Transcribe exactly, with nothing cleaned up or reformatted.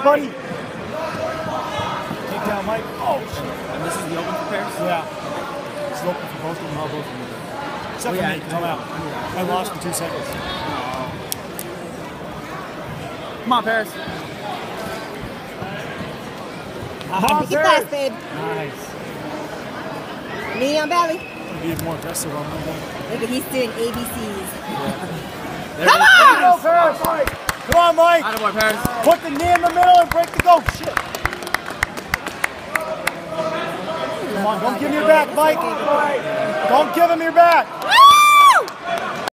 buddy. Take down Mike. Oh, shit. And this is the open for pairs? Yeah. It's open for both of them. How both of them? Except oh, for yeah, me, because I'm out. I lost in two seconds. Come on, Paris. Come on, Pick it fast, babe. Nice. Knee on belly. Be more aggressive on Monday. Look at he's doing A B Cs. There Come it is. on! Go, Paris. Come on, Mike. Attaboy, Paris. Put the knee in the middle and break the go. Shit. Come on, don't give him your back, Mike. Don't give him your back.